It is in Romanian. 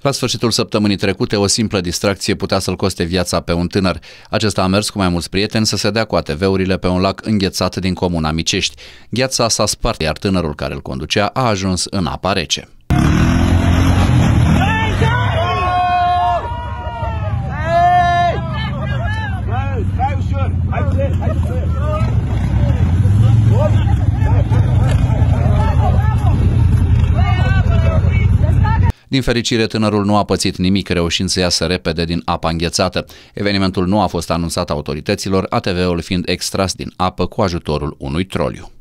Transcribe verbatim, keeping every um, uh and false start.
La sfârșitul săptămânii trecute, o simplă distracție putea să-l coste viața pe un tânăr. Acesta a mers cu mai mulți prieteni să se dea cu A T V-urile pe un lac înghețat din comuna Micești. Gheața s-a spart, iar tânărul care îl conducea a ajuns în apa rece. Din fericire, tânărul nu a pățit nimic, reușind să iasă repede din apa înghețată. Evenimentul nu a fost anunțat autorităților, A T V-ul fiind extras din apă cu ajutorul unui troliu.